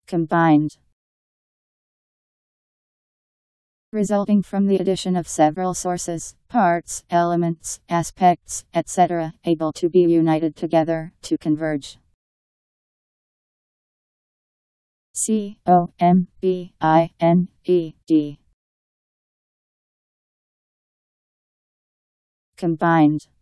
Combined. Resulting from the addition of several sources, parts, elements, aspects, etc., able to be united together, to converge. C-O-M-B-I-N-E-D. Combined.